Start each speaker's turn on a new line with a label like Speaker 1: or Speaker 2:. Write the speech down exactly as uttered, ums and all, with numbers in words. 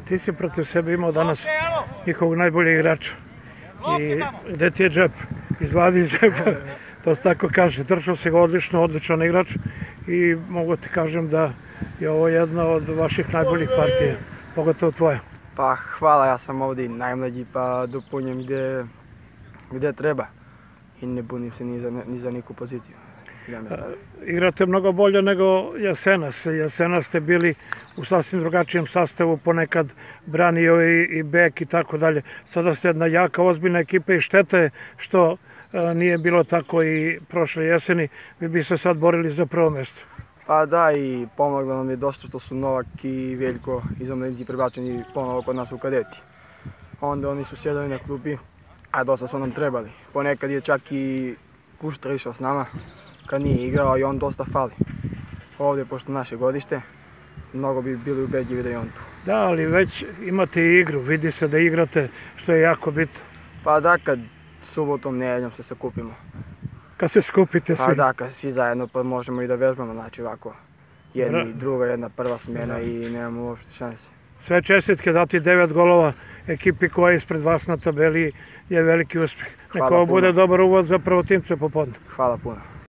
Speaker 1: Ti si protiv sebe imao danas njihovog najboljeg igrača. I gde ti je džep? Izvadi džepa, to se tako kaže. Držao si ga odlično, odličan igrač i mogu ti kažem da je ovo jedna od vaših najboljih partija, pogotovo tvoja.
Speaker 2: Pa hvala, ja sam ovdje najmlađi pa dopunjem gdje, gdje treba i ne bunim se ni za, ni za niku poziciju.
Speaker 1: Igrate mnogo bolje nego Jesenas. Jesenas ste bili u sasvim drugačijem sastavu, ponekad branio i, i bek i tako dalje. Sada ste jedna jaka, ozbiljna ekipa i šteta je što a, nije bilo tako i prošle jeseni. Vi bi se sad borili za prvo mjesto.
Speaker 2: Pa da, i pomoglo nam je dosta što su Novak i Veljko iz omladinci prebačeni ponovo kod nas u kadeti. Onda oni su sjedali na klupi, a dosta su nam trebali. Ponekad je čak i Kuštra išao s nama kad nije igrao i on dosta fali. Ovdje, pošto naše godište, mnogo bi bili ubedljivi da je on tu.
Speaker 1: Da, ali već imate i igru, vidi se da igrate, što je jako bitno.
Speaker 2: Pa da, kad subotom, nedeljom se sakupimo.
Speaker 1: Kad se skupite svi?
Speaker 2: Pa da, kad svi zajedno pa možemo i da vežbamo, znači ovako. Jedna i druga, jedna prva smjena i nemamo uopšte šanse.
Speaker 1: Sve čestitke, dati devet golova ekipi koja je ispred vas na tabeli je veliki uspjeh. Neka ovo bude dobar uvod za prvotimce popodne.
Speaker 2: Hvala puno.